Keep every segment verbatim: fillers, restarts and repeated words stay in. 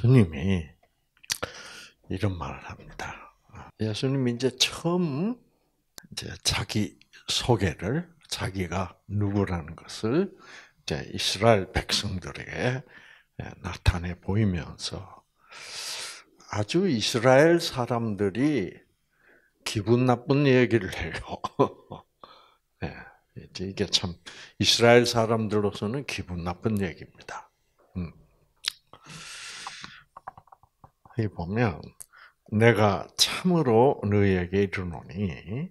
예수님이 이런 말을 합니다. 예수님이 이제 처음 이제 자기 소개를 자기가 누구라는 것을 이제 이스라엘 백성들에게 나타내 보이면서 아주 이스라엘 사람들이 기분 나쁜 얘기를 해요. 네, 이게 참 이스라엘 사람들로서는 기분 나쁜 얘기입니다. 음. 여기 보면 내가 참으로 너희에게 이르노니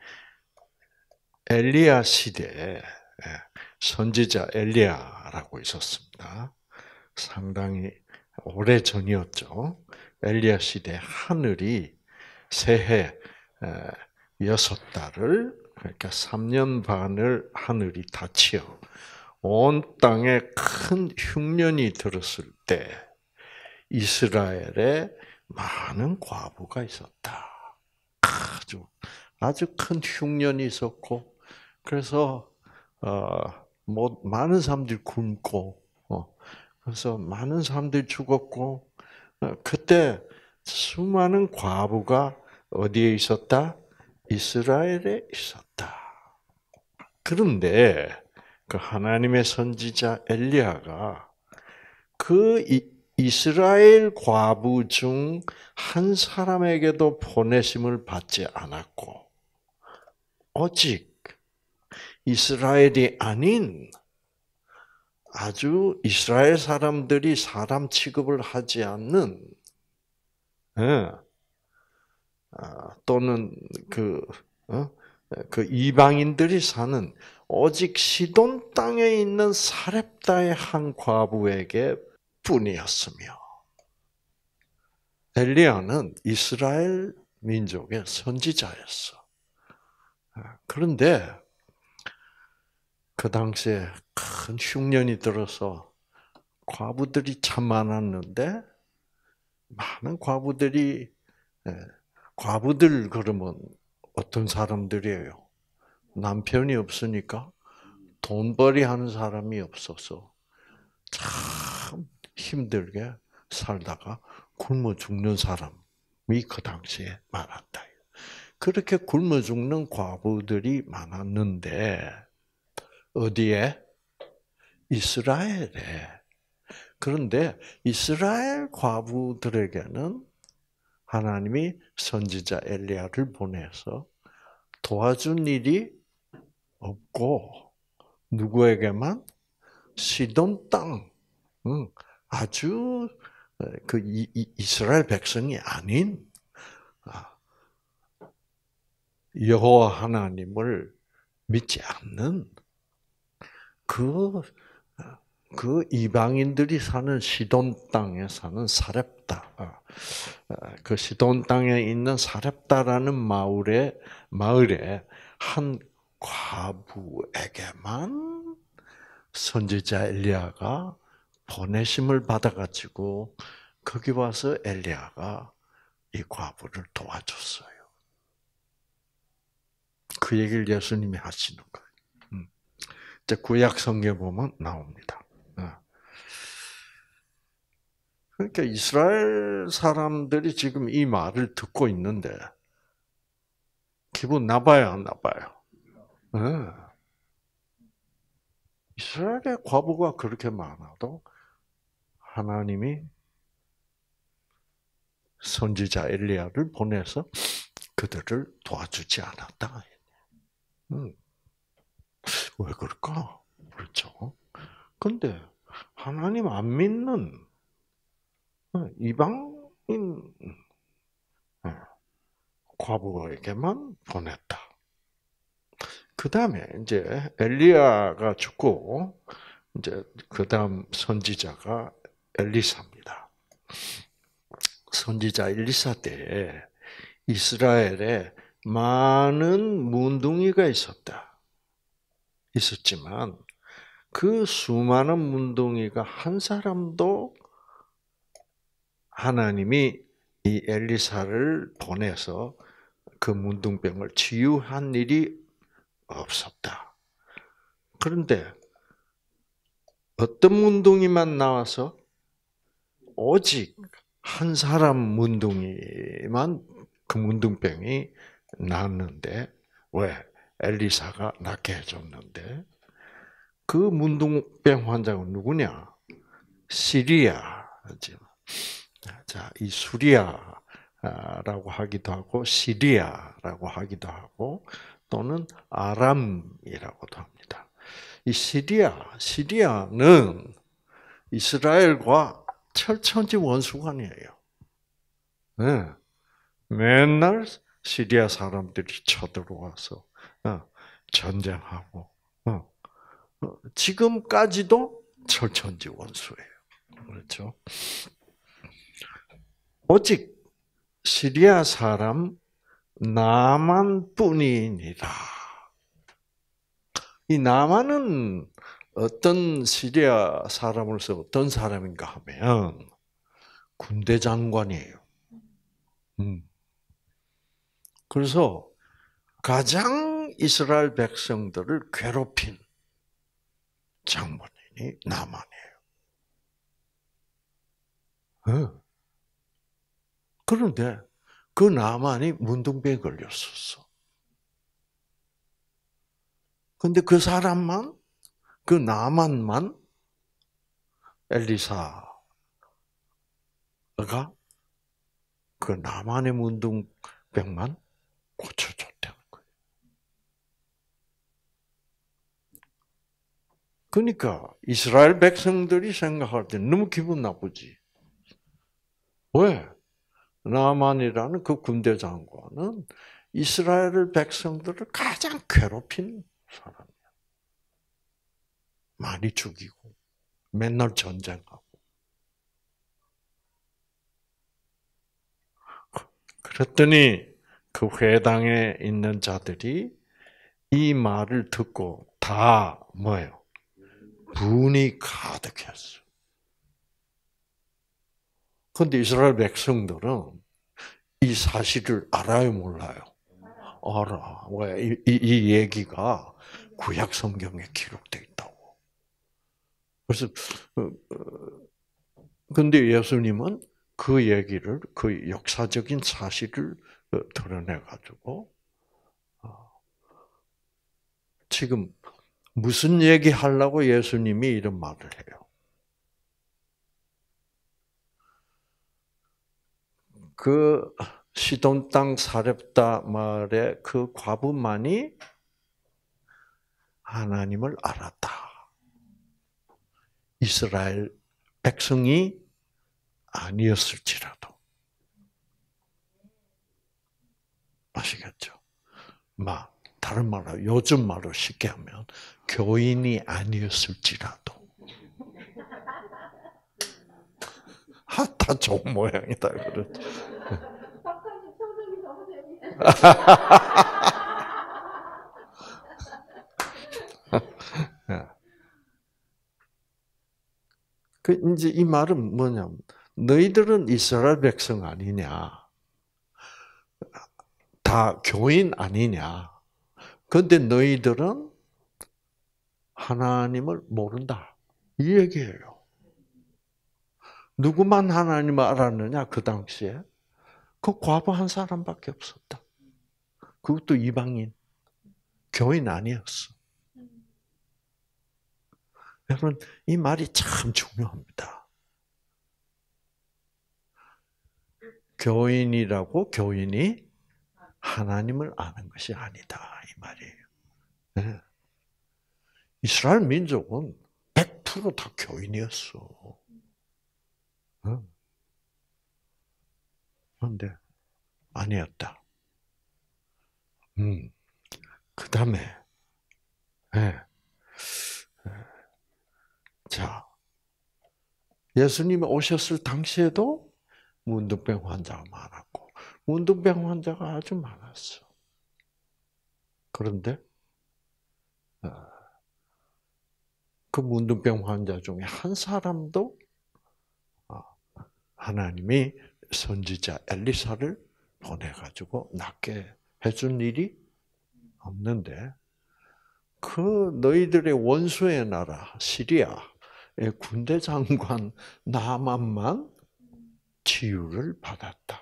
엘리야 시대에 선지자 엘리야라고 있었습니다. 상당히 오래 전이었죠. 엘리야 시대 하늘이 새해 여섯 달을 그러니까 삼 년 반을 하늘이 닫혀 온 땅에 큰 흉년이 들었을 때 이스라엘에 많은 과부가 있었다. 아주 아주 큰 흉년이 있었고 그래서 어뭐 많은 사람들이 굶고 어 그래서 많은 사람들이 죽었고 어, 그때 수많은 과부가 어디에 있었다? 이스라엘에 있었다. 그런데 그 하나님의 선지자 엘리야가 그 이스라엘 과부 중 한 사람에게도 보내심을 받지 않았고 오직 이스라엘이 아닌 아주 이스라엘 사람들이 사람 취급을 하지 않는 또는 그, 그 이방인들이 사는 오직 시돈 땅에 있는 사렙다의 한 과부에게 뿐이었으며 엘리야는 이스라엘 민족의 선지자였어. 그런데 그 당시에 큰 흉년이 들어서 과부들이 참 많았는데 많은 과부들이 과부들 그러면 어떤 사람들이에요? 남편이 없으니까 돈벌이 하는 사람이 없어서 참 힘들게 살다가 굶어 죽는 사람이 그 당시에 많았다. 그렇게 굶어 죽는 과부들이 많았는데 어디에? 이스라엘에. 그런데 이스라엘 과부들에게는 하나님이 선지자 엘리야를 보내서 도와준 일이 없고 누구에게만? 시돈 땅, 아주 그 이스라엘 백성이 아닌 여호와 하나님을 믿지 않는 그, 그 이방인들이 사는 시돈 땅에 사는 사렙다, 그 시돈 땅에 있는 사렙다라는 마을에, 마을에 한 과부에게만 선지자 엘리야가 보내심을 받아가지고 거기 와서 엘리야가 이 과부를 도와줬어요. 그 얘기를 예수님이 하시는 거예요. 이제 구약 성경에 보면 나옵니다. 그러니까 이스라엘 사람들이 지금 이 말을 듣고 있는데 기분 나빠요, 안 나빠요? 네. 이스라엘의 과부가 그렇게 많아도 하나님이 선지자 엘리야를 보내서 그들을 도와주지 않았다. 음. 왜 그럴까? 그렇죠. 근데 하나님 안 믿는 이방인 과부에게만 보냈다. 그 다음에 이제 엘리야가 죽고 이제 그 다음 선지자가 엘리사입니다. 선지자 엘리사 때에 이스라엘에 많은 문둥이가 있었다. 있었지만 그 수많은 문둥이가 한 사람도 하나님이 이 엘리사를 보내서 그 문둥병을 치유한 일이 없었다. 그런데 어떤 문둥이만 나와서 오직 한 사람 문둥이만 그 문둥병이 낫는데 왜? 엘리사가 낫게 해줬는데 그 문둥병 환자가 누구냐? 시리아지. 자, 이 수리아라고 하기도 하고 시리아라고 하기도 하고 또는 아람이라고도 합니다. 이 시리아, 시리아는 이스라엘과 철천지 원수관이에요. 네. 맨날 시리아 사람들이 쳐들어와서 전쟁하고 지금까지도 철천지 원수예요. 그렇죠? 오직 시리아 사람 나만뿐이니라. 이 나만은 어떤 시리아 사람으로서 어떤 사람인가 하면 군대 장관이에요. 음. 그래서 가장 이스라엘 백성들을 괴롭힌 장본인이 나만이에요. 네. 그런데 그 나만이 문둥병에 걸렸었어. 근데 그 사람만, 그 나만만 엘리사가 그 나만의 문둥병만 고쳐줬다는 거예요. 그러니까 이스라엘 백성들이 생각할 때 너무 기분 나쁘지. 왜? 나만이라는 그 군대 장관은 이스라엘 백성들을 가장 괴롭힌 사람이야. 많이 죽이고 맨날 전쟁하고. 그랬더니 그 회당에 있는 자들이 이 말을 듣고 다 뭐예요? 분이 가득했어. 그런데 이스라엘 백성들은 이 사실을 알아요, 몰라요? 알아. 왜? 이, 이, 이 얘기가 구약 성경에 기록되어 있다고. 그래서 근데 예수님은 그 얘기를, 그 역사적인 사실을 드러내 가지고 지금 무슨 얘기 하려고 예수님이 이런 말을 해요? 그 시돈 땅 사렙다 말의 그 과부만이 하나님을 알았다. 이스라엘 백성이 아니었을지라도. 아시겠죠? 막 다른 말로 요즘 말로 쉽게 하면 교인이 아니었을지라도. 아, 다 좋은 모양이다. 그렇죠. 박사님 표정이 너무 재미있어요. 그 이제 이 말은 뭐냐면 너희들은 이스라엘 백성 아니냐? 다 교인 아니냐? 그런데 너희들은 하나님을 모른다. 이 얘기예요. 누구만 하나님을 알았느냐? 그 당시에 그 과부 한 사람밖에 없었다. 그것도 이방인, 교인 아니었어. 여러분, 이 말이 참 중요합니다. 교인이라고 교인이 하나님을 아는 것이 아니다. 이 말이에요. 네. 이스라엘 민족은 백 퍼센트 다 교인이었어. 그런데 아니었다. 음. 그 다음에, 네. 자, 예수님이 오셨을 당시에도 문둥병 환자가 많았고, 문둥병 환자가 아주 많았어. 그런데, 그 문둥병 환자 중에 한 사람도 하나님이 선지자 엘리사를 보내가지고 낫게 해준 일이 없는데, 그 너희들의 원수의 나라 시리아의 군대 장관 나만만 치유를 받았다.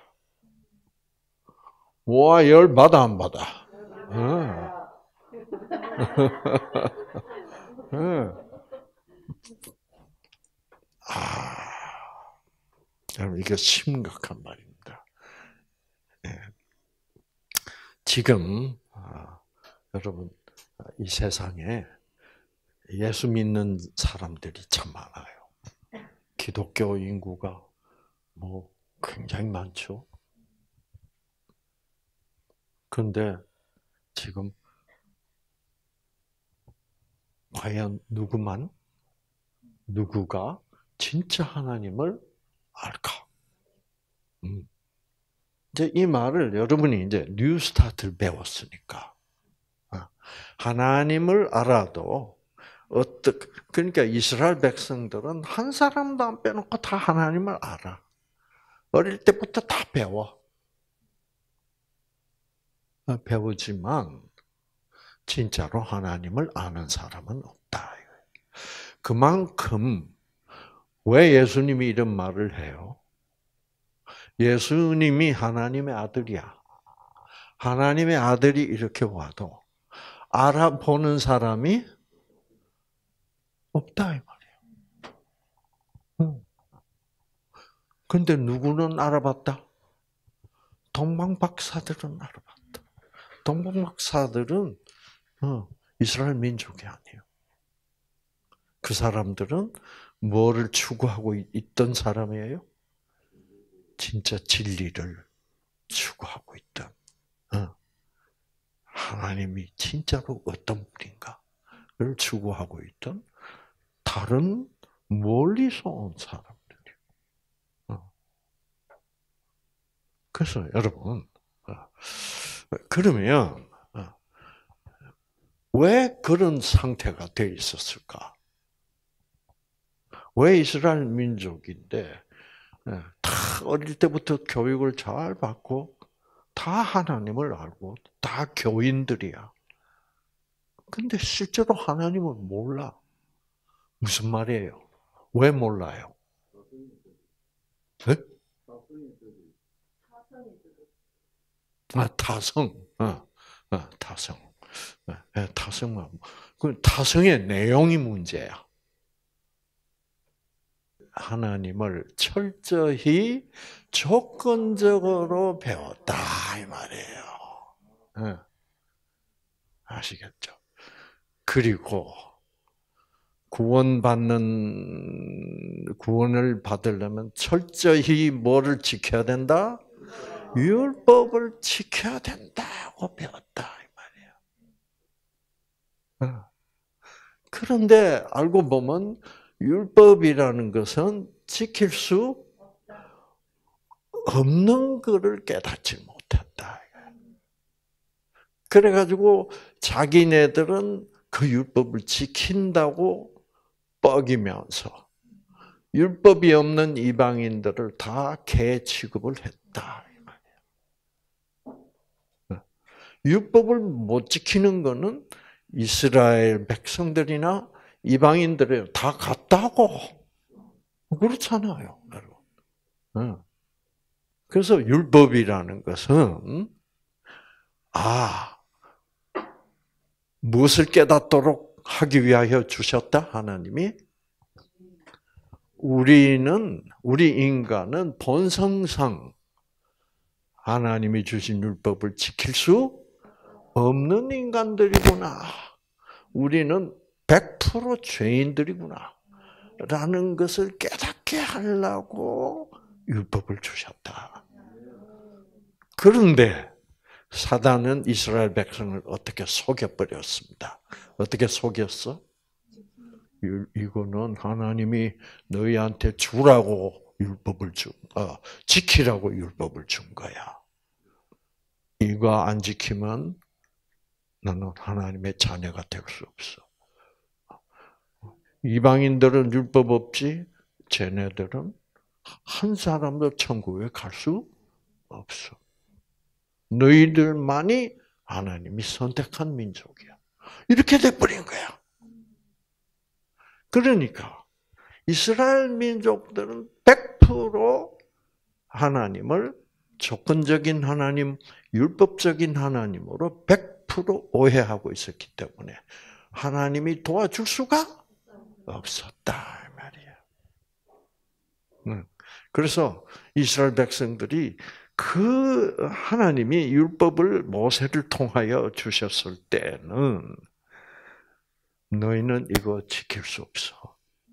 와, 열 받아 안 받아? 응. 응. 아, 여러분 이게 심각한 말입니다. 네. 지금 아, 여러분 이 세상에 예수 믿는 사람들이 참 많아요. 기독교 인구가 뭐 굉장히 많죠. 그런데 지금 과연 누구만 누구가 진짜 하나님을 알까? 음. 이제 이 말을 여러분이 이제 뉴스타트를 배웠으니까 하나님을 알아도 어떻게 그러니까 이스라엘 백성들은 한 사람도 안 빼놓고 다 하나님을 알아. 어릴 때부터 다 배워. 배우지만 진짜로 하나님을 아는 사람은 없다. 그만큼 왜 예수님이 이런 말을 해요? 예수님이 하나님의 아들이야. 하나님의 아들이 이렇게 와도 알아보는 사람이 없다 이 말이에요. 근데 누구는 알아봤다? 동방박사들은 알아봤다. 동방박사들은 이스라엘 민족이 아니에요. 그 사람들은 뭐를 추구하고 있던 사람이에요? 진짜 진리를 추구하고 있던. 하나님이 진짜로 어떤 분인가를 추구하고 있던 다른 멀리서 온 사람들이에요. 그래서 여러분, 그러면 왜 그런 상태가 돼 있었을까? 왜 이스라엘 민족인데 다 어릴 때부터 교육을 잘 받고 다 하나님을 알고 다 교인들이야. 근데 실제로 하나님을 몰라. 무슨 말이에요? 왜 몰라요? 네? 아, 타성. 어, 어, 타성. 네, 타성만. 그 타성의 내용이 문제야. 하나님을 철저히 조건적으로 배웠다 이 말이에요. 네. 아시겠죠? 그리고 구원받는 구원을 받으려면 철저히 뭐를 지켜야 된다? 율법을 지켜야 된다고 배웠다 이 말이에요. 그런데 알고 보면 율법이라는 것은 지킬 수 없는 것을 깨닫지 못했다. 그래가지고 자기네들은 그 율법을 지킨다고 뻐기면서 율법이 없는 이방인들을 다 개 취급을 했다. 율법을 못 지키는 것은 이스라엘 백성들이나 이방인들이 다 같다고. 그렇잖아요, 여러분. 그래서 율법이라는 것은 아 무엇을 깨닫도록 하기 위하여 주셨다 하나님이 우리는 우리 인간은 본성상 하나님이 주신 율법을 지킬 수 없는 인간들이구나. 우리는 백 퍼센트 죄인들이구나. 라는 것을 깨닫게 하려고 율법을 주셨다. 그런데 사단은 이스라엘 백성을 어떻게 속여버렸습니다. 어떻게 속였어? 이거는 하나님이 너희한테 주라고 율법을 준, 어, 지키라고 율법을 준 거야. 이거 안 지키면 너는 하나님의 자녀가 될 수 없어. 이방인들은 율법 없지, 쟤네들은 한 사람도 천국에 갈 수 없어. 너희들만이 하나님이 선택한 민족이야. 이렇게 돼버린 거야. 그러니까 이스라엘 민족들은 백 퍼센트 하나님을 조건적인 하나님, 율법적인 하나님으로 백 퍼센트 오해하고 있었기 때문에 하나님이 도와줄 수가 없었다 이 말이에요. 그래서 이스라엘 백성들이 그 하나님이 율법을 모세를 통하여 주셨을 때는 너희는 이거 지킬 수 없어.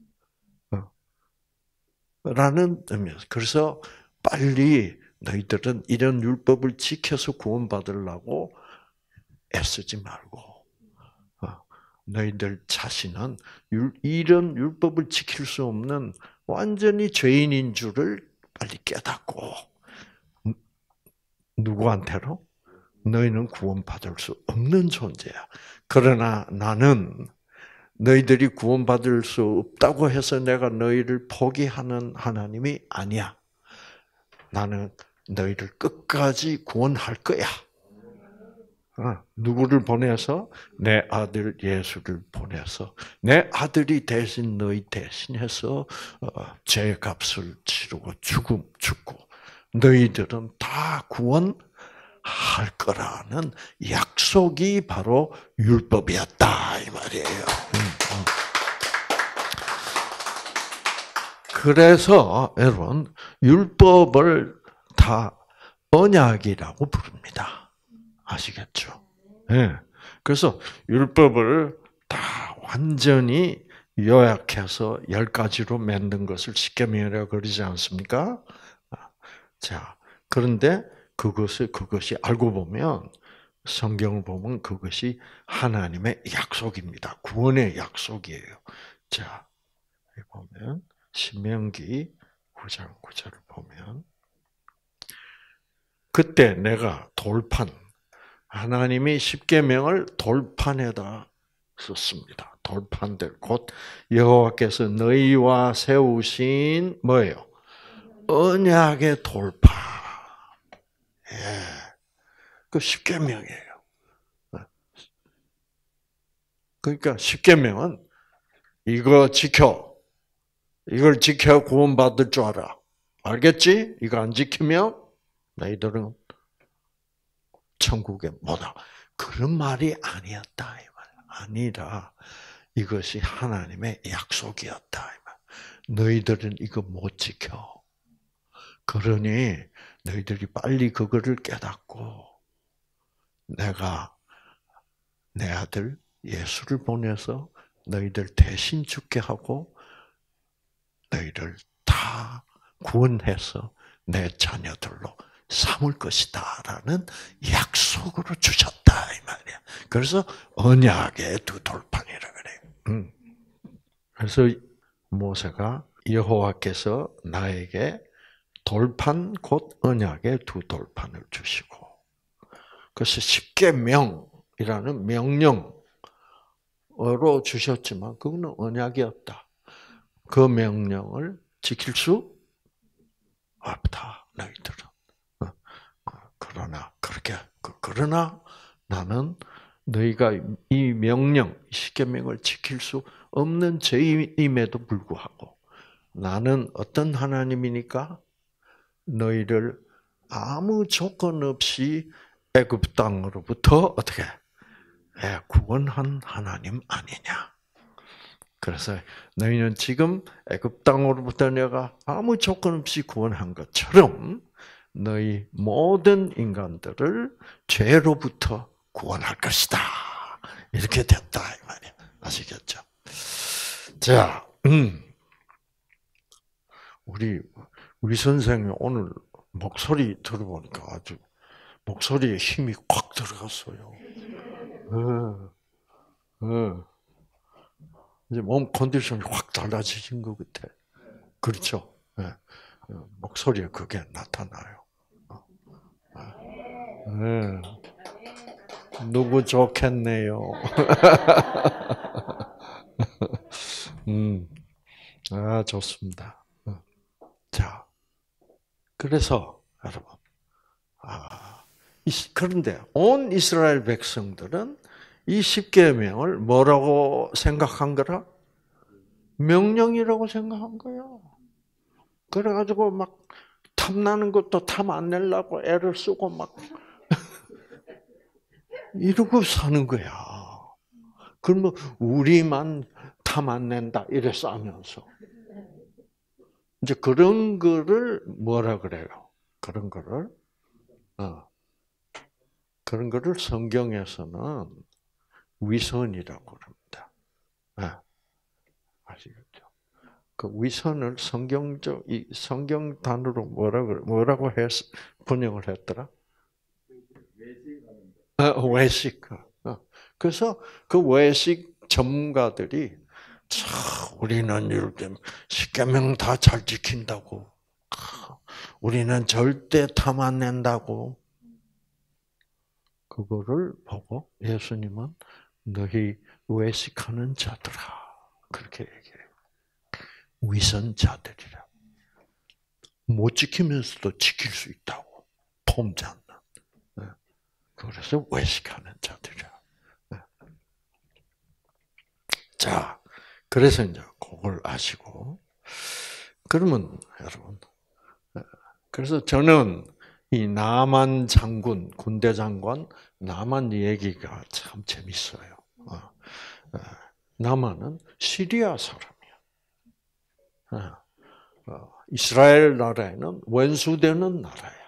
라는 의미였어요. 그래서 빨리 너희들은 이런 율법을 지켜서 구원받으려고 애쓰지 말고 너희들 자신은 이런 율법을 지킬 수 없는 완전히 죄인인 줄을 빨리 깨닫고 누구한테로? 너희는 구원받을 수 없는 존재야. 그러나 나는 너희들이 구원받을 수 없다고 해서 내가 너희를 포기하는 하나님이 아니야. 나는 너희를 끝까지 구원할 거야. 누구를 보내서? 내 아들 예수를 보내서 내 아들이 대신 너희 대신해서 죄값을 치르고 죽음 죽고 너희들은 다 구원할 거라는 약속이 바로 율법이었다 이 말이에요. 그래서 여러분 율법을 다 언약이라고 부릅니다. 아시겠죠? 네. 그래서 율법을 다 완전히 요약해서 열 가지로 만든 것을 십계명이라고 그러지 않습니까? 자, 그런데 그것을 그것이 알고 보면 성경을 보면 그것이 하나님의 약속입니다. 구원의 약속이에요. 자, 여기 보면 신명기 구 장 구 절을 보면 그때 내가 돌판 하나님이 십계명을 돌판에다 썼습니다. 돌판들 곧 여호와께서 너희와 세우신 뭐예요? 언약의 돌판. 예. 그 십계명이에요. 그러니까 십계명은 이거 지켜. 이걸 지켜 구원받을 줄 알아. 알겠지? 이거 안 지키면 너희들은 천국에 못 와. 그런 말이 아니었다. 이 말. 아니라 이것이 하나님의 약속이었다. 이 말. 너희들은 이거 못 지켜. 그러니 너희들이 빨리 그거를 깨닫고 내가 내 아들 예수를 보내서 너희들 대신 죽게 하고 너희를 다 구원해서 내 자녀들로 삼을 것이다라는 약속으로 주셨다 이 말이야. 그래서 언약의 두 돌판이라 그래요. 음. 그래서 모세가 여호와께서 나에게 돌판 곧 언약의 두 돌판을 주시고, 그래서 십계명이라는 명령으로 주셨지만 그거는 언약이었다. 그 명령을 지킬 수 없다. 너희들은. 그러나 그렇게 그러나 나는 너희가 이 명령, 십계명을 지킬 수 없는 죄임에도 불구하고 나는 어떤 하나님이니까 너희를 아무 조건 없이 애굽 땅으로부터 어떻게 구원한 하나님 아니냐. 그래서 너희는 지금 애굽 땅으로부터 내가 아무 조건 없이 구원한 것처럼 너희 모든 인간들을 죄로부터 구원할 것이다. 이렇게 됐다 이 말이야. 아시겠죠? 자, 음. 우리 우리 선생님 오늘 목소리 들어보니까 아주 목소리에 힘이 꽉 들어갔어요. 네, 네. 이제 몸 컨디션이 확 달라지신 것 같아. 그렇죠? 네. 목소리에 그게 나타나요. 네. 누구 좋겠네요. 음, 아 좋습니다. 자, 그래서 여러분, 아 그런데 온 이스라엘 백성들은 이 십계명을 뭐라고 생각한 거라? 명령이라고 생각한 거예요. 그래가지고 막 다 탐나는 것도 탐 안 내려고 애를 쓰고 막 이러고 사는 거야. 그러면 우리만 탐 안 낸다 이래 싸면서 이제 그런 거를 뭐라 그래요? 그런 거를 어, 그런 거를 성경에서는 위선이라고 그럽니다. 네. 아시겠죠? 그 위선을 성경적 이 성경 단어로 뭐라고 뭐라고 했 번역을 했더라? 어, 외식. 어. 그래서 그 외식 전문가들이 참 우리는 이렇게 십계명 다 잘 지킨다고. 우리는 절대 탐 안 낸다고. 그거를 보고 예수님은 너희 외식하는 자들아 그렇게 얘기해요. 위선자들이라. 못 지키면서도 지킬 수 있다고. 폼 잡는. 그래서 외식하는 자들이야. 자, 그래서 이제 그걸 아시고 그러면 여러분, 그래서 저는 이 나만 장군, 군대 장관 나만 얘기가 참 재밌어요. 나만은 시리아 사람이야. 이스라엘 나라에는 원수되는 나라야.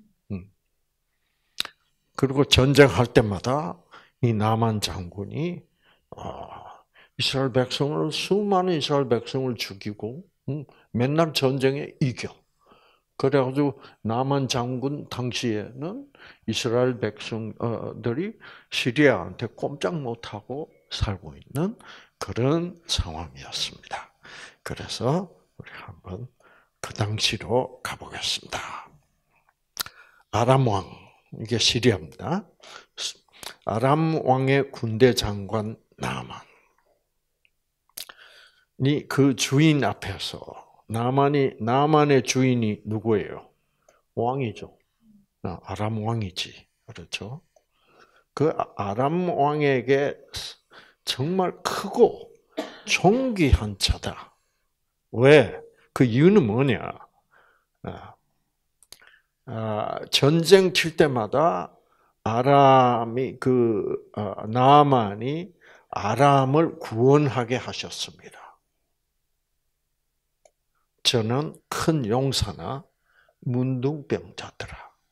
그리고 전쟁할 때마다 이 나만 장군이 이스라엘 백성을 수많은 이스라엘 백성을 죽이고 맨날 전쟁에 이겨. 그래가지고 나만 장군 당시에는 이스라엘 백성들이 시리아한테 꼼짝 못하고 살고 있는 그런 상황이었습니다. 그래서 우리 한번 그 당시로 가보겠습니다. 아람 왕, 이게 시리아입니다. 아람 왕의 군대 장관 나만이 그 주인 앞에서 나만이 나만의 주인이 누구예요? 왕이죠. 아람 왕이지, 그렇죠? 그 아람 왕에게 정말 크고 존귀한 자다. 왜? 그 이유는 뭐냐? 전쟁 칠 때마다 아람이 그 나만이 아람을 구원하게 하셨습니다. 저는 큰 용사나 문둥병자더라.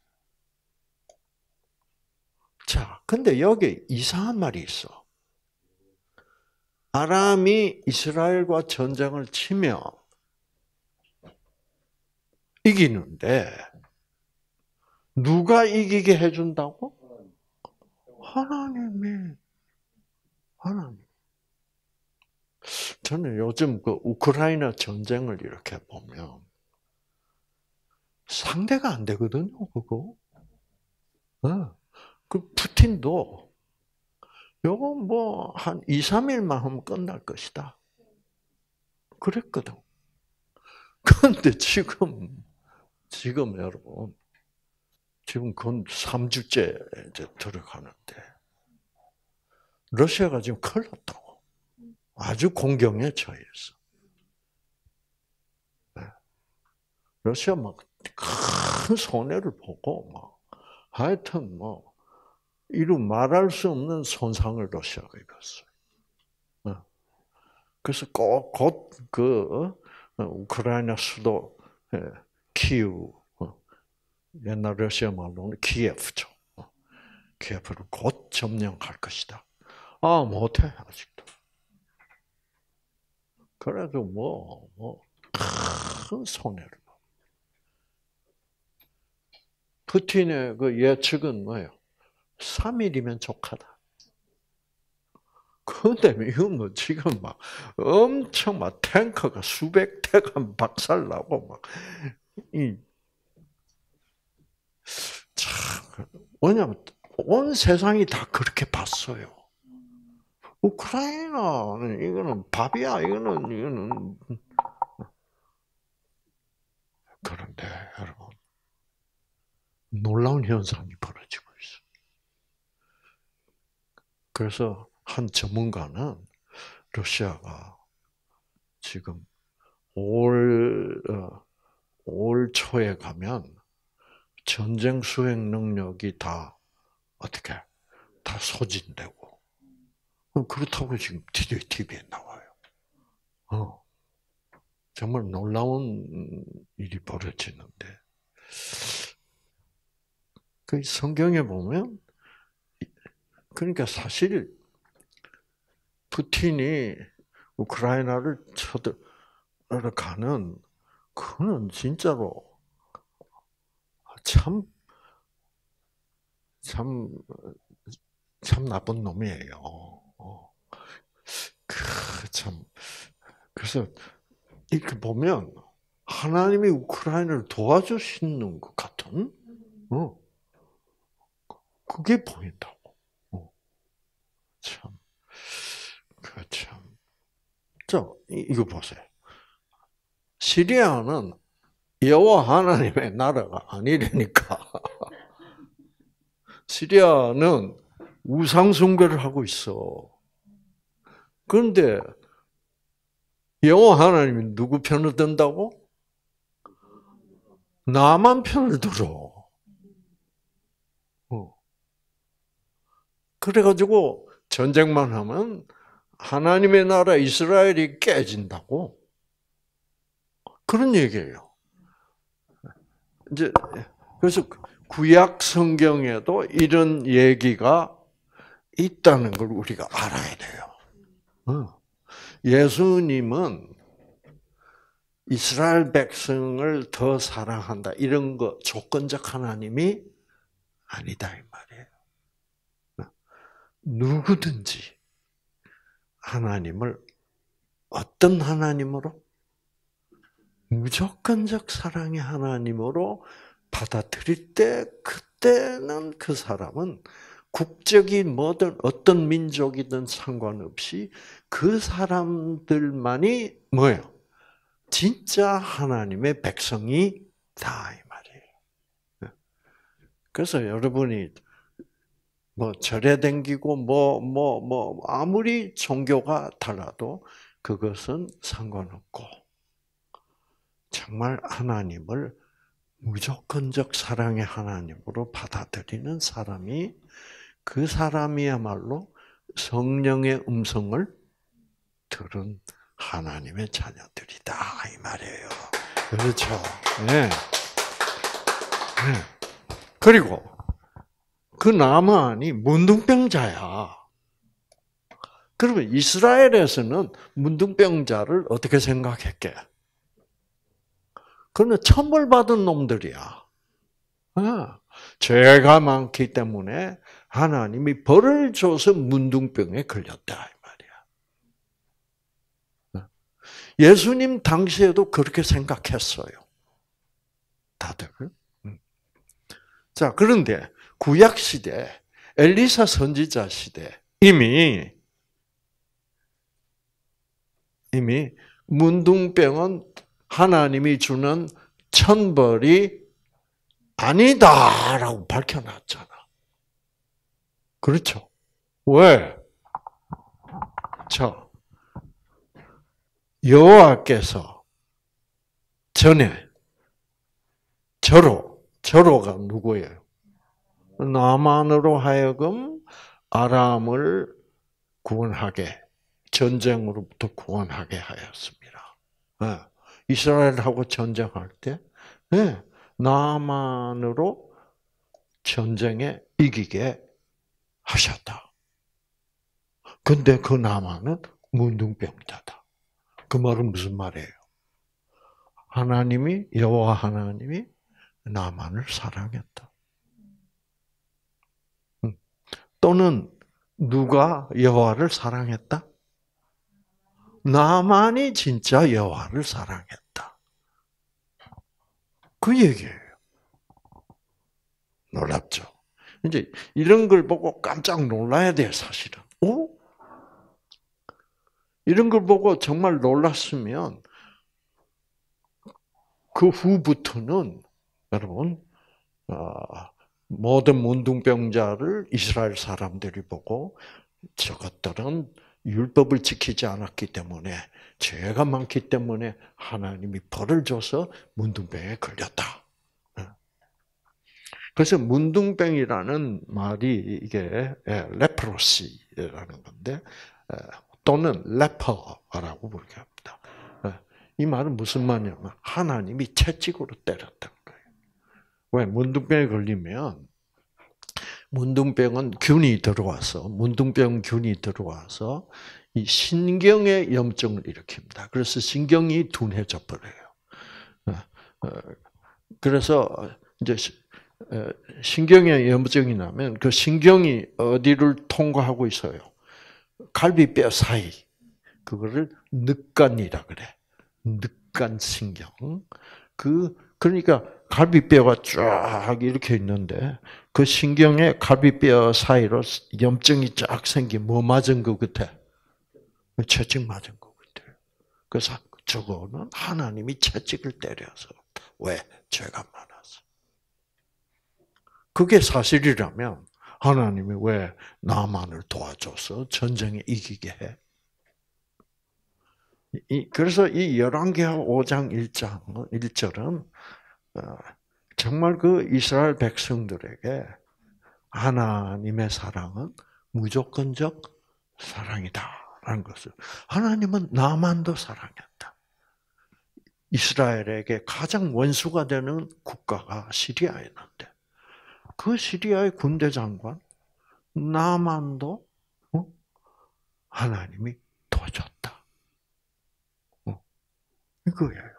자, 근데 여기 이상한 말이 있어. 아람이 이스라엘과 전쟁을 치면 이기는데 누가 이기게 해준다고? 하나님이. 하나님. 저는 요즘 그 우크라이나 전쟁을 이렇게 보면 상대가 안 되거든요, 그거. 어. 그 푸틴도 요거 뭐 한 이, 삼 일만 하면 끝날 것이다. 그랬거든. 그런데 지금 지금 여러분 지금 건 삼 주째 이제 들어가는데 러시아가 지금 큰일 났다고. 아주 공경에 처해 있어. 네. 러시아 막 큰 손해를 보고 막 하여튼 뭐 이루 말할 수 없는 손상을 러시아가 입었어요. 그래서 꼭 곧 그 우크라이나 수도 키우, 옛날 러시아 말로는 키예프죠. 키예프를 곧 점령할 것이다. 아, 못해 아직도. 그래도 뭐 뭐 큰 손해를. 푸틴의 그 예측은 뭐예요? 삼 일이면 족하다. 그런데 이건 뭐 지금 막 엄청 막 탱커가 수백 대가 박살나고 막 이 참 왜냐면 온 세상이 다 그렇게 봤어요. 우크라이나는 이거는 밥이야. 이거는 이거는 그런데 여러분 놀라운 현상이 벌어지고 있어. 그래서 한 전문가는 러시아가 지금 올, 올 초에 가면 전쟁 수행 능력이 다 어떻게 다 소진되고 그렇다고 지금 티비에 나와요. 어, 정말 놀라운 일이 벌어지는데 그 성경에 보면 그러니까 사실 푸틴이 우크라이나를 쳐들어가는 그거는 진짜로 참, 참, 참 나쁜 놈이에요. 어. 그, 참. 그래서 이렇게 보면 하나님이 우크라이나를 도와주시는 것 같은, 어. 그게 보인다고. 어. 참. 그 참. 자, 이거 보세요. 시리아는 여호와 하나님의 나라가 아니라니까. 시리아는 우상 숭배를 하고 있어. 그런데 여호와 하나님이 누구 편을 든다고? 나만 편을 들어. 어. 그래가지고 전쟁만 하면 하나님의 나라 이스라엘이 깨진다고. 그런 얘기예요. 이제 그래서 구약 성경에도 이런 얘기가 있다는 걸 우리가 알아야 돼요. 예수님은 이스라엘 백성을 더 사랑한다 이런 거 조건적 하나님이 아니다 이 말이에요. 누구든지 하나님을 어떤 하나님으로? 무조건적 사랑의 하나님으로 받아들일 때 그때는 그 사람은 국적이 뭐든 어떤 민족이든 상관없이 그 사람들만이 뭐예요? 진짜 하나님의 백성이다 이 말이에요. 그래서 여러분이 뭐 절에 댕기고 뭐 뭐 뭐 아무리 종교가 달라도 그것은 상관없고 정말 하나님을 무조건적 사랑의 하나님으로 받아들이는 사람이 그 사람이야말로 성령의 음성을 들은 하나님의 자녀들이다 이 말이에요. 그렇죠. 네. 네. 그리고 그 나만이 문둥병자야. 그러면 이스라엘에서는 문둥병자를 어떻게 생각했게? 그는 천벌받은 놈들이야. 아, 죄가 많기 때문에 하나님이 벌을 줘서 문둥병에 걸렸다 이 말이야. 예수님 당시에도 그렇게 생각했어요. 다들. 자, 그런데 구약 시대, 엘리사 선지자 시대 이미 이미 문둥병은 하나님이 주는 천벌이 아니다라고 밝혀놨잖아. 그렇죠? 왜? 자, 여호와께서 전에 저로, 저로가 누구예요? 나만으로 하여금 아람을 구원하게, 전쟁으로부터 구원하게 하였습니다. 네. 이스라엘하고 전쟁할 때 네. 나만으로 전쟁에 이기게 하셨다. 근데 그 나만은 문둥병자다. 그 말은 무슨 말이에요? 하나님이, 여호와 하나님이 나만을 사랑했다. 또는 누가 여호와를 사랑했다? 나만이 진짜 여호와를 사랑했다. 그 얘기예요. 놀랍죠? 이제 이런 걸 보고 깜짝 놀라야 돼요, 사실은. 어? 이런 걸 보고 정말 놀랐으면 그 후부터는 여러분 모든 문둥병자를 이스라엘 사람들이 보고 저것들은 율법을 지키지 않았기 때문에 죄가 많기 때문에 하나님이 벌을 줘서 문둥병에 걸렸다. 그래서 문둥병이라는 말이 이게 레프로시라는 건데 또는 레퍼라고 부르게 합니다. 이 말은 무슨 말이냐면 하나님이 채찍으로 때렸다는 거예요. 왜? 문둥병에 걸리면 문둥병은 균이 들어와서 문둥병 균이 들어와서 이 신경에 염증을 일으킵니다. 그래서 신경이 둔해져 버려요. 그래서 이제 신경에 염증이 나면 그 신경이 어디를 통과하고 있어요? 갈비뼈 사이. 그거를 늑간이라 그래. 늑간신경. 그 그러니까 갈비뼈가 쫙 이렇게 있는데 그 신경에 갈비뼈 사이로 염증이 쫙 생기 뭐 맞은 것 같아? 채찍 맞은 것 같아요. 그래서 저거는 하나님이 채찍을 때려서 왜? 죄가 많아서. 그게 사실이라면 하나님이 왜 나만을 도와줘서 전쟁에 이기게 해? 이, 그래서 이 열왕기하 오 장 일 장, 일 절은 정말 그 이스라엘 백성들에게 하나님의 사랑은 무조건적 사랑이다라는 것을 하나님은 나만도 사랑했다. 이스라엘에게 가장 원수가 되는 국가가 시리아였는데 그 시리아의 군대 장관 나만도 어? 하나님이 도와줬다. 어. 이거예요.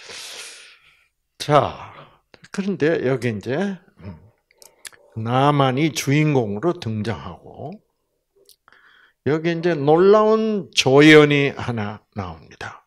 자, 그런데 여기 이제 나만이 주인공으로 등장하고 여기 이제 놀라운 조연이 하나 나옵니다.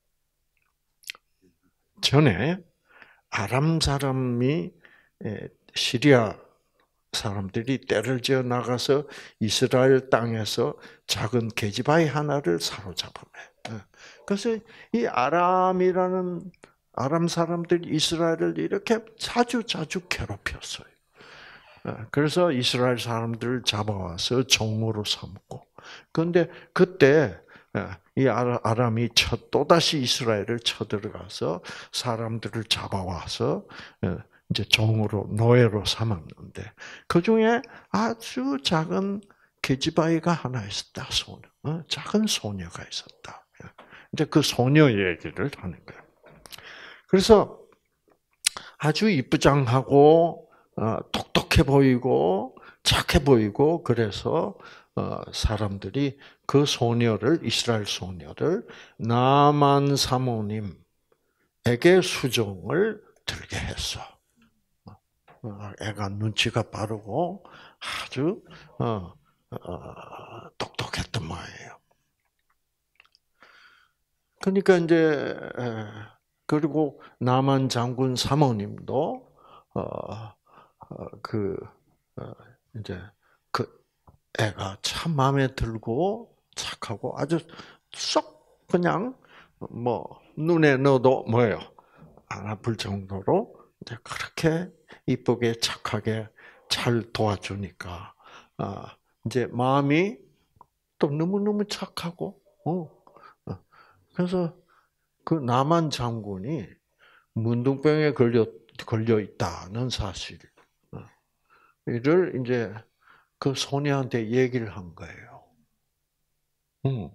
전에 아람 사람이 시리아 사람들이 떼를 지어 나가서 이스라엘 땅에서 작은 계집아이 하나를 사로잡으며 그래서 이 아람이라는 아람 사람들이 이스라엘을 이렇게 자주 자주 괴롭혔어요. 그래서 이스라엘 사람들을 잡아와서 종으로 삼고 그런데 그때 이 아람이 또다시 이스라엘을 쳐들어가서 사람들을 잡아와서 이제 종으로 노예로 삼았는데 그 중에 아주 작은 계집아이가 하나 있었다. 소녀, 작은 소녀가 있었다. 이제 그 소녀 얘기를 하는 거예요. 그래서 아주 이쁘장하고 똑똑해 보이고 착해 보이고 그래서 사람들이 그 소녀를 이스라엘 소녀를 나만 사모님에게 수종을 들게 했어. 애가 눈치가 빠르고 아주 어, 어, 똑똑했던 모양이에요. 그러니까 이제 그리고 나만 장군 사모님도 어, 어, 그 어, 이제 그 애가 참 마음에 들고 착하고 아주 쏙 그냥 뭐 눈에 넣어도 뭐예요 안 아플 정도로 이제 그렇게 이쁘게 착하게 잘 도와주니까 아 이제 마음이 또 너무 너무 착하고 어 그래서 그 나만 장군이 문둥병에 걸려 걸려 있다는 사실 이를 이제 그 소녀한테 얘기를 한 거예요. 음.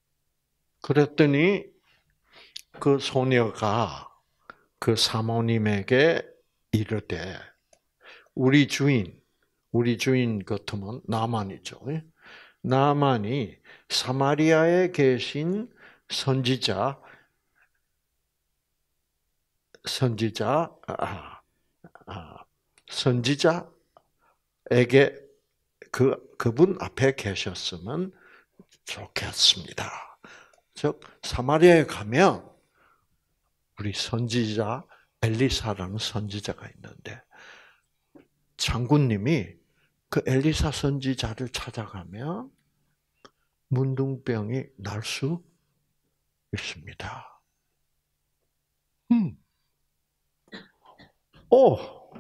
그랬더니 그 소녀가 그 사모님에게 이르되 우리 주인, 우리 주인 같으면 나만이죠. 나만이 사마리아에 계신 선지자, 선지자, 아, 아, 선지자에게 그 그분 앞에 계셨으면 좋겠습니다. 즉 사마리아에 가면 우리 선지자 엘리사라는 선지자가 있는데 장군님이 그 엘리사 선지자를 찾아가면 문둥병이 날 수 있습니다. 음. 오,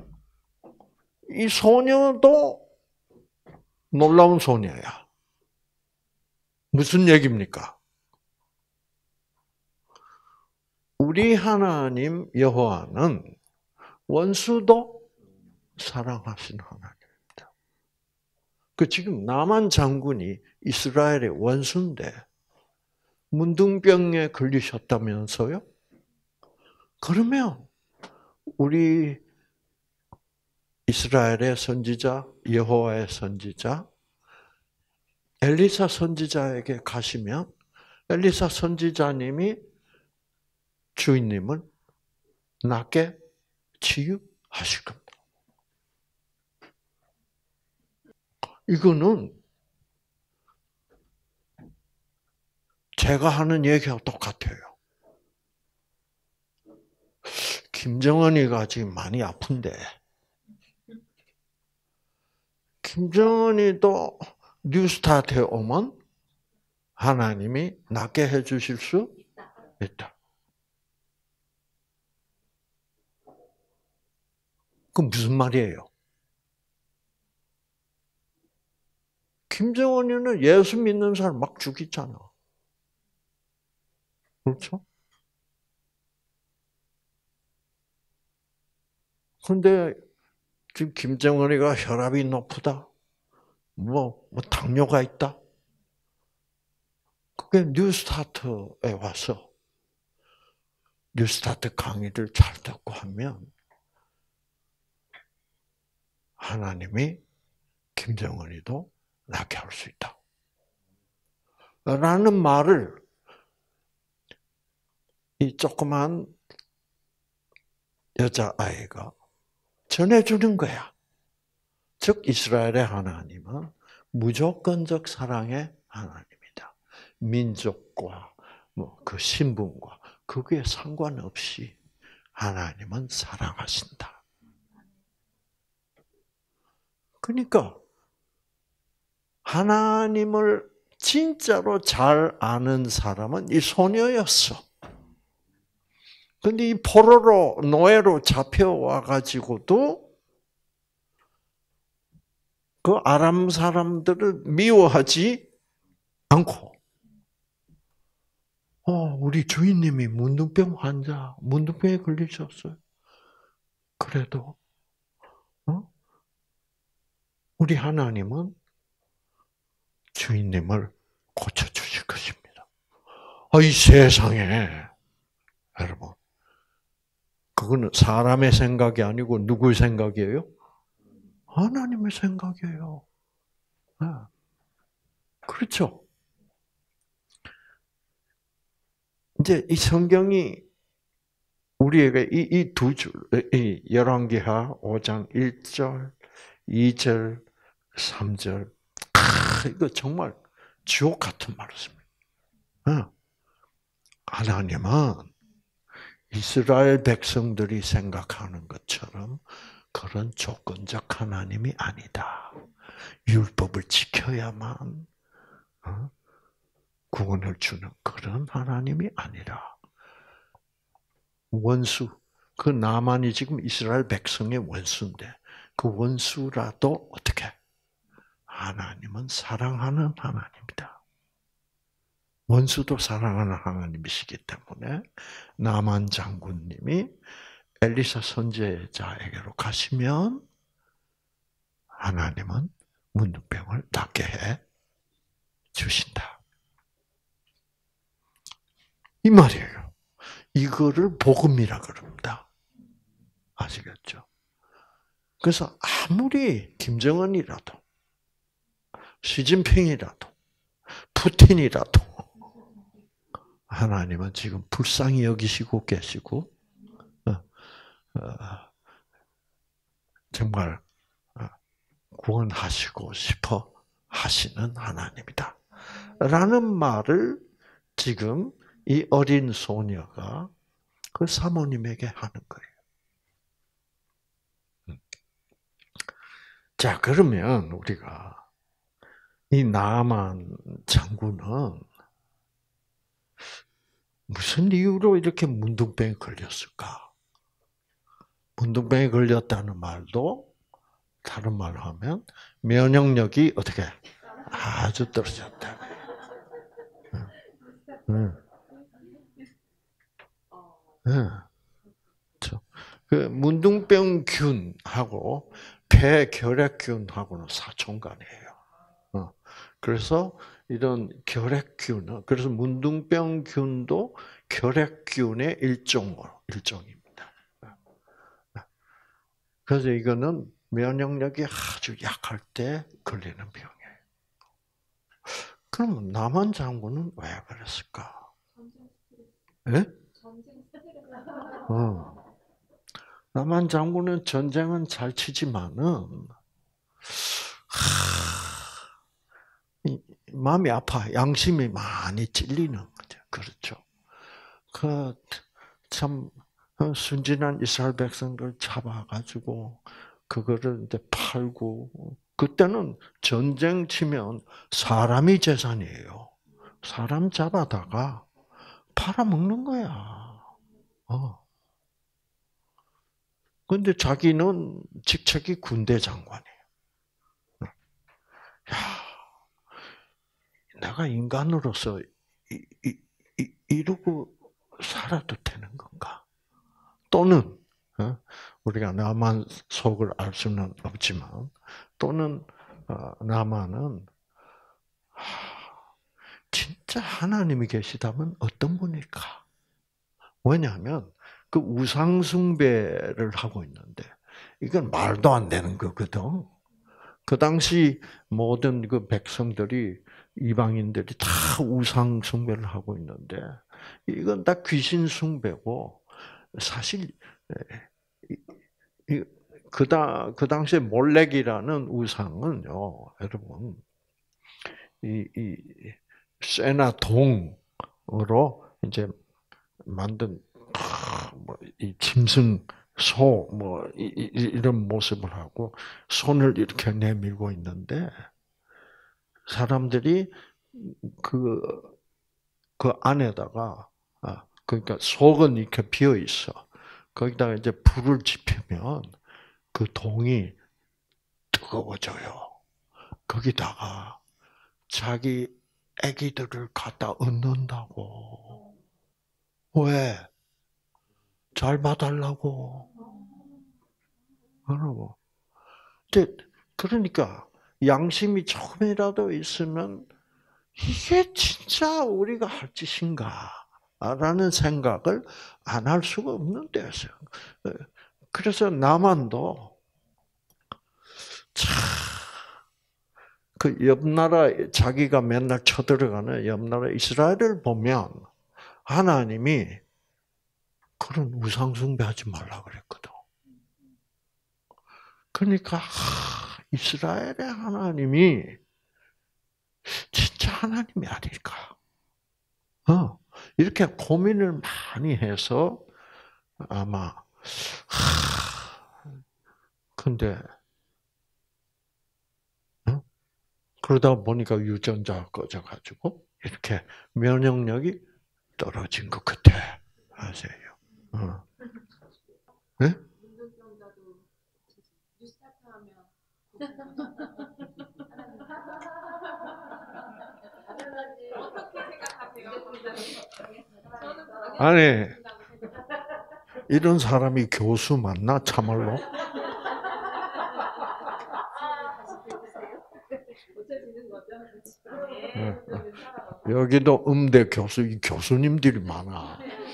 이 소녀도 놀라운 소녀야. 무슨 얘기입니까? 우리 하나님 여호와는 원수도 사랑하시는 하나님입니다. 그 지금 나만 장군이 이스라엘의 원수인데 문둥병에 걸리셨다면서요? 그러면 우리 이스라엘의 선지자, 여호와의 선지자, 엘리사 선지자에게 가시면 엘리사 선지자님이 주인님을 낫게 치유하실 겁니다. 이거는 제가 하는 얘기하고 똑같아요. 김정은이가 지금 많이 아픈데 김정은이도 뉴스타트에 오면 하나님이 낫게 해주실 수 있다. 그 무슨 말이에요? 김정은이는 예수 믿는 사람 막 죽이잖아. 그렇죠? 그런데 지금 김정은이가 혈압이 높다, 뭐, 뭐 당뇨가 있다. 그게 뉴스타트에 와서 뉴스타트 강의를 잘 듣고 하면 하나님이 김정은이도 낫게 할 수 있다. 라는 말을 이 조그만 여자아이가 전해주는 거야. 즉 이스라엘의 하나님은 무조건적 사랑의 하나님이다. 민족과 뭐 그 신분과 그게 상관없이 하나님은 사랑하신다. 그러니까 하나님을 진짜로 잘 아는 사람은 이 소녀였어. 근데 이 포로로 노예로 잡혀와 가지고도 그 아람 사람들을 미워하지 않고, 어, 우리 주인님이 문둥병 환자, 문둥병에 걸리셨어요. 그래도, 어? 우리 하나님은 주인님을 고쳐주실 것입니다. 아, 이 세상에, 여러분, 그거는 사람의 생각이 아니고 누구의 생각이에요? 하나님의 생각이에요. 네. 그렇죠? 이제 이 성경이 우리에게 이, 이 두 줄, 이 열왕기하 오 장 일 절, 이 절, 삼 절, 아, 이거 정말 지옥 같은 말씀이에요. 네. 하나님은 이스라엘 백성들이 생각하는 것처럼 그런 조건적 하나님이 아니다. 율법을 지켜야만 구원을 주는 그런 하나님이 아니라 원수, 그 나만이 지금 이스라엘 백성의 원수인데 그 원수라도 어떻게? 하나님은 사랑하는 하나님이다. 원수도 사랑하는 하나님이시기 때문에 나만 장군님이 엘리사 선지자에게로 가시면 하나님은 문둥병을 낫게 해 주신다. 이 말이에요. 이거를 복음이라 그럽니다. 아시겠죠? 그래서 아무리 김정은이라도 시진핑이라도 푸틴이라도 하나님은 지금 불쌍히 여기시고 계시고 정말 구원하시고 싶어 하시는 하나님이다. 라는 말을 지금 이 어린 소녀가 그 사모님에게 하는 거예요. 자, 그러면 우리가 이 나만 장군은 무슨 이유로 이렇게 문둥병에 걸렸을까? 문둥병에 걸렸다는 말도 다른 말로 하면 면역력이 어떻게 아주 떨어졌다. 네. 네. 그 문둥병균하고 폐결핵균하고는 사촌간이에요. 어. 그래서 이런 결핵균은 그래서 문둥병균도 결핵균의 일종으로 일종입니다. 그래서 이거는 면역력이 아주 약할 때 걸리는 병이에요. 그러면 남한 장군은 왜 그랬을까? 예? 어. 남한 장군은 전쟁은 잘 치지만은 하, 마음이 아파, 양심이 많이 찔리는 거죠. 그렇죠. 그 참 순진한 이스라엘 백성들 잡아가지고 그거를 이제 팔고 그때는 전쟁 치면 사람이 재산이에요. 사람 잡아다가 팔아먹는 거야. 어. 근데 자기는 직책이 군대 장관이에요. 야, 내가 인간으로서 이, 이, 이, 이러고 살아도 되는 건가? 또는 어? 우리가 남한 속을 알 수는 없지만 또는 어, 남한은 진짜 하나님이 계시다면 어떤 분일까? 왜냐하면 그 우상 숭배를 하고 있는데 이건 말도 안 되는 거거든. 그 당시 모든 그 백성들이 이방인들이 다 우상 숭배를 하고 있는데 이건 다 귀신 숭배고 사실 그다 그 당시에 몰렉이라는 우상은요, 여러분 이, 이 쇠나 동으로 이제 만든 뭐이 짐승 소, 뭐, 이, 이, 이런 모습을 하고, 손을 이렇게 내밀고 있는데, 사람들이 그, 그 안에다가, 아, 그러니까 속은 이렇게 비어 있어. 거기다가 이제 불을 지피면 그 동이 뜨거워져요. 거기다가 자기 아기들을 갖다 얻는다고. 왜? 잘 봐달라고. 여러분. 그러니까 양심이 조금이라도 있으면 이게 진짜 우리가 할 짓인가? 라는 생각을 안 할 수가 없는 데였어요. 그래서 남한도 참, 그 옆나라, 자기가 맨날 쳐들어가는 옆나라 이스라엘을 보면 하나님이 그런 우상숭배하지 말라 그랬거든. 그러니까 하, 이스라엘의 하나님이 진짜 하나님이 아닐까? 어, 이렇게 고민을 많이 해서 아마 하, 근데 어? 그러다 보니까 유전자가 꺼져가지고 이렇게 면역력이 떨어진 것 같아. 아세요? 어. 네? 아니, 이런 사람이 교수 맞나, 참말로? 네. 여기도 음대 교수, 이 교수님들이 많아.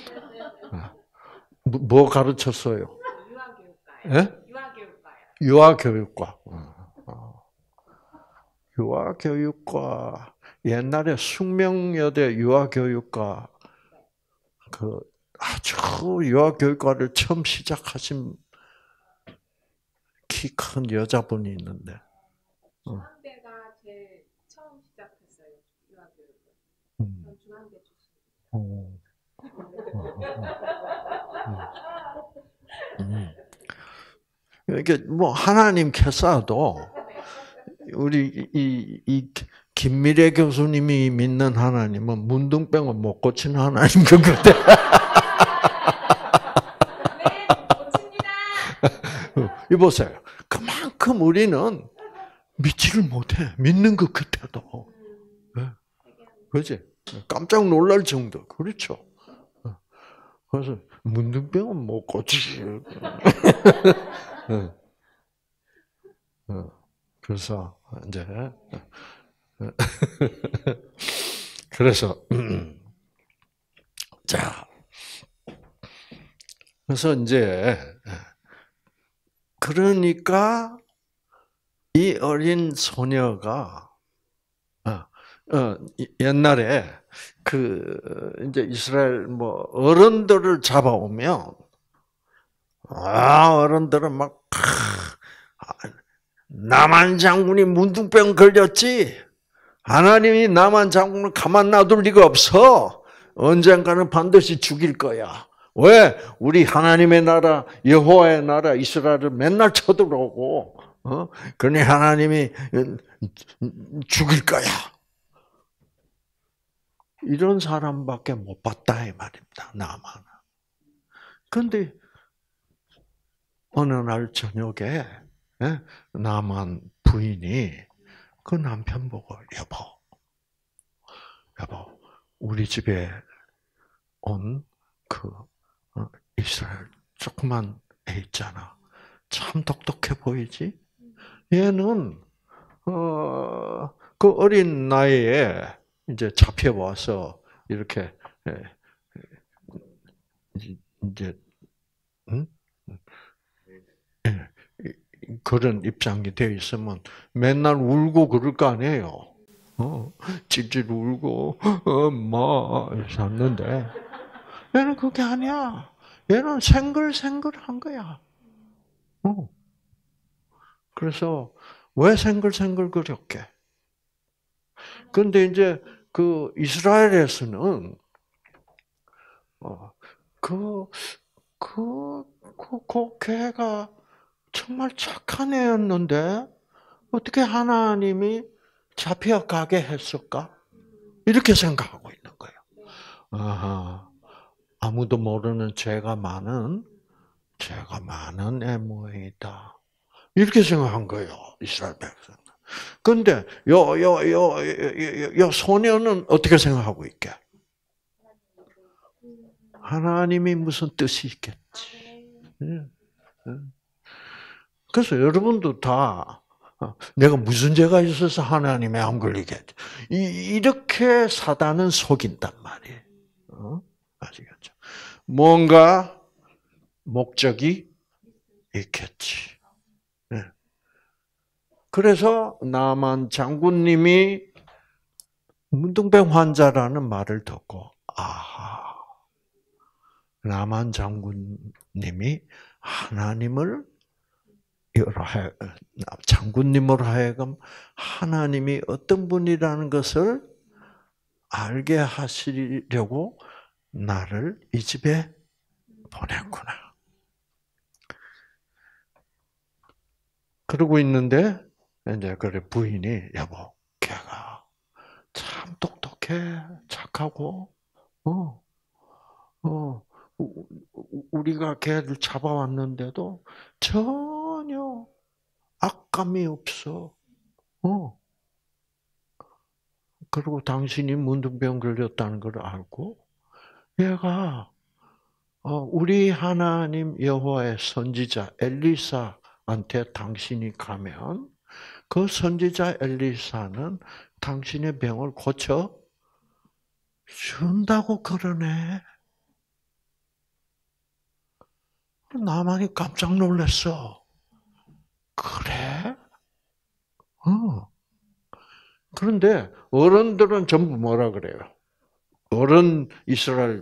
뭐 가르쳤어요? 유아교육과요. 유아교육과. 유아교육과. 옛날에 숙명여대 유아교육과, 그, 아주 유아교육과를 처음 시작하신 키 큰 여자분이 있는데. 중앙대가 제일 처음 시작했어요. 유아교육을. 음. 전 중앙대 출신. 어. 음. 이게 뭐 하나님께서도 우리 이, 이 김미래 교수님이 믿는 하나님은 문둥병을 못 고치는 하나님 것 같아. 네, 고칩니다. 이보세요. 그만큼 우리는 믿지를 못해. 믿는 것 같아도. 네. 그렇지? 깜짝 놀랄 정도. 그렇죠. 그래서 문둥병은 못 고치지. 그래서 이제 그래서 자 그래서 이제 그러니까 이 어린 소녀가 어, 어, 옛날에 그 이제 이스라엘 뭐 어른들을 잡아오면 아 어른들은 막 나만 장군이 문둥병 걸렸지 하나님이 나만 장군을 가만 놔둘 리가 없어 언젠가는 반드시 죽일 거야. 왜? 우리 하나님의 나라 여호와의 나라 이스라엘을 맨날 쳐들어오고 어? 그러니 하나님이 죽일 거야. 이런 사람밖에 못 봤다 이 말입니다. 나만. 그런데 어느 날 저녁에 나만 부인이 그 남편 보고 여보, 여보, 우리 집에 온 그 이스라엘 조그만 애 있잖아. 참 똑똑해 보이지? 얘는 어, 그 어린 나이에 이제 잡혀와서 이렇게 이제 응? 그런 입장이 되어 있으면 맨날 울고 그럴 거 아니에요. 어, 찔찔 울고 엄마 잤는데 얘는 그게 아니야. 얘는 생글생글한 거야. 어. 그래서 왜 생글생글거렸게? 근데 이제 그 이스라엘에서는 어, 그, 그, 그, 그 걔가 정말 착한 애였는데 어떻게 하나님이 잡혀가게 했을까? 이렇게 생각하고 있는 거예요. 아하, 아무도 모르는 죄가 많은, 죄가 많은 애모이다. 이렇게 생각한 거예요, 이스라엘 백성. 근데 요, 요, 요, 요, 요 소녀는 어떻게 생각하고 있게? 하나님이 무슨 뜻이 있겠지. 그래서 여러분도 다 내가 무슨 죄가 있어서 하나님에 안 걸리겠지. 이렇게 사단은 속인단 말이에요. 어? 아시겠죠? 뭔가 목적이 있겠지. 네. 그래서 나만 장군님이 문둥병 환자라는 말을 듣고 아하, 나만 장군님이 하나님을 장군님으로 하여금 하나님이 어떤 분이라는 것을 알게 하시려고 나를 이 집에 보냈구나. 그러고 있는데 이제 그래 부인이 여보, 걔가 참 똑똑해, 착하고, 어, 어, 우리가 걔를 잡아왔는데도 전혀 악감이 없어. 어. 그리고 당신이 문둥병 걸렸다는 걸 알고 얘가 우리 하나님 여호와의 선지자 엘리사한테 당신이 가면 그 선지자 엘리사는 당신의 병을 고쳐 준다고 그러네. 나만이 깜짝 놀랐어. 그래? 어. 그런데 어른들은 전부 뭐라 그래요? 어른 이스라엘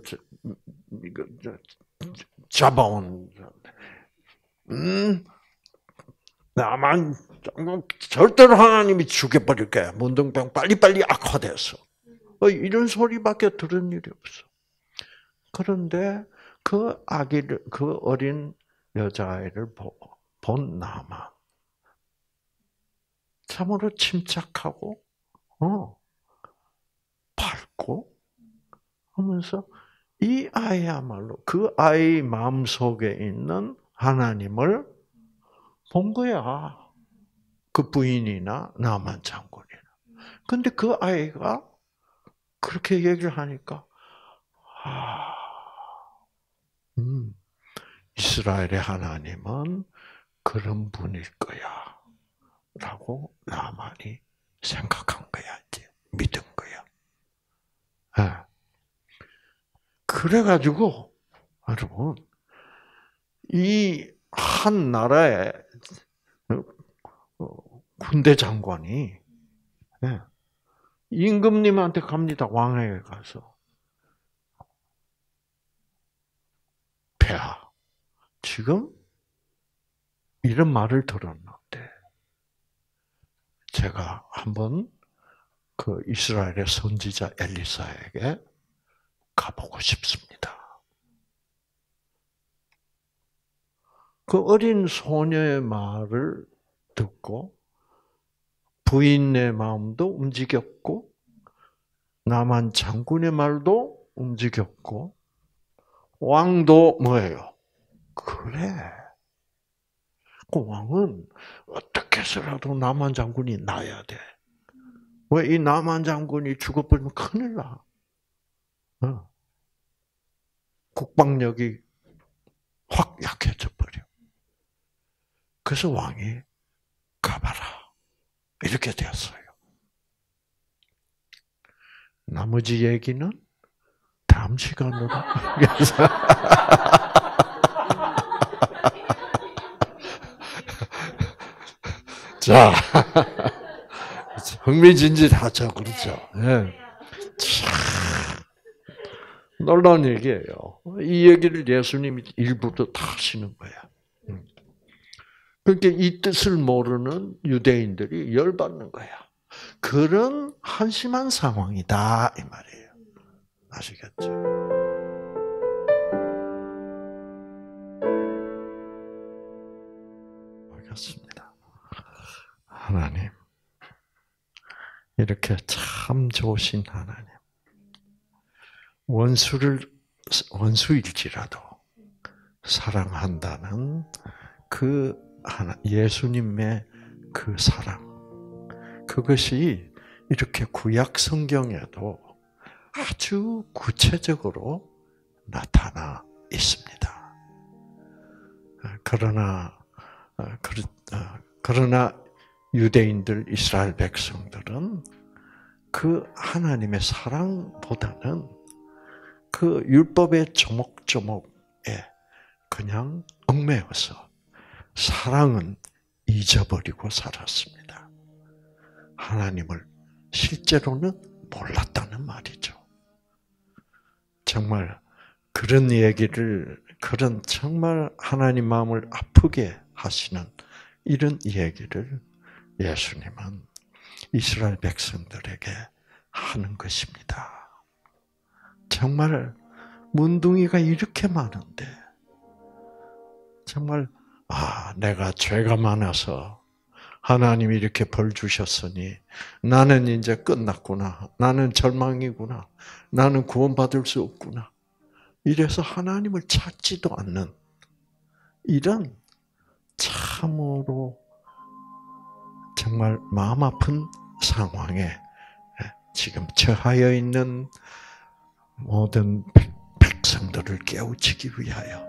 잡아온 음, 나만 절대로 하나님이 죽여버릴 거야. 문둥병 빨리빨리 악화돼서. 이런 소리밖에 들은 일이 없어. 그런데 그 아기를, 그 어린 여자아이를 본 나만 참으로 침착하고, 어, 밝고 하면서 이 아이야말로 그 아이 마음속에 있는 하나님을 본 거야. 그 부인이나 나만 장군이나. 근데 그 아이가 그렇게 얘기를 하니까 아, 음, 이스라엘의 하나님은 그런 분일 거야. 라고 나만이 생각한 거야, 이제. 믿은 거야. 네. 그래가지고, 여러분, 이 한 나라의 군대 장관이 네. 임금님한테 갑니다. 왕에게 가서. 폐하, 지금 이런 말을 들었는데 제가 한번 그 이스라엘의 선지자 엘리사에게 가보고 싶습니다. 그 어린 소녀의 말을 듣고 부인의 마음도 움직였고 나만 장군의 말도 움직였고 왕도 뭐예요? 그래. 그 왕은 어떻게 해서라도 나만 장군이 나야 돼. 왜 이 나만 장군이 죽어버리면 큰일 나. 어. 국방력이 확 약해져 버려. 그래서 왕이 가봐라. 이렇게 되었어요. 나머지 얘기는 다음 시간으로. 자, 흥미진진하죠, 그렇죠? 네. 참 놀라운 얘기예요. 이 얘기를 예수님이 일부러 다 하시는 거야. 그러니까 이 뜻을 모르는 유대인들이 열받는 거야. 그런 한심한 상황이다 이 말이에요. 아시겠죠? 알겠습니다. 하나님, 이렇게 참 좋으신 하나님, 원수를 원수일지라도 사랑한다는 그 하나 예수님의 그 사랑, 그것이 이렇게 구약 성경에도 아주 구체적으로 나타나 있습니다. 그러나 그러나 유대인들, 이스라엘 백성들은 그 하나님의 사랑보다는 그 율법의 조목조목에 그냥 얽매여서 사랑은 잊어버리고 살았습니다. 하나님을 실제로는 몰랐다는 말이죠. 정말 그런 얘기를, 그런 정말 하나님 마음을 아프게 하시는 이런 얘기를 예수님은 이스라엘 백성들에게 하는 것입니다. 정말 문둥이가 이렇게 많은데 정말 아, 내가 죄가 많아서 하나님이 이렇게 벌 주셨으니 나는 이제 끝났구나. 나는 절망이구나. 나는 구원받을 수 없구나. 이래서 하나님을 찾지도 않는 이런 참으로 정말 마음 아픈 상황에 지금 처하여 있는 모든 백성들을 깨우치기 위하여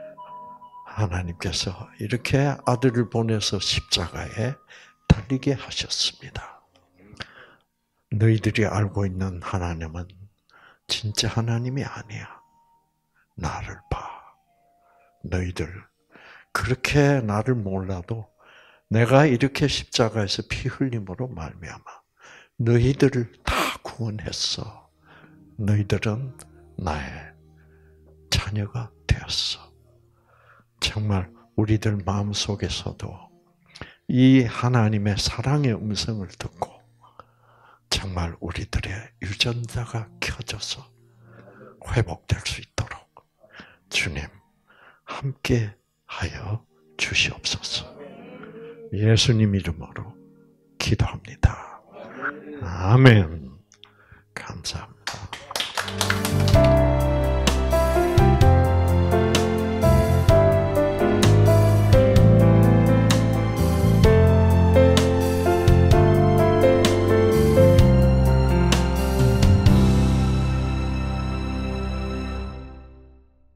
하나님께서 이렇게 아들을 보내서 십자가에 달리게 하셨습니다. 너희들이 알고 있는 하나님은 진짜 하나님이 아니야. 나를 봐. 너희들 그렇게 나를 몰라도 내가 이렇게 십자가에서 피 흘림으로 말미암아 너희들을 다 구원했어. 너희들은 나의 자녀가 되었어. 정말 우리들 마음속에서도 이 하나님의 사랑의 음성을 듣고 정말 우리들의 유전자가 켜져서 회복될 수 있도록 주님 함께 하여 주시옵소서. 예수님 이름으로 기도합니다. 아멘. 감사합니다.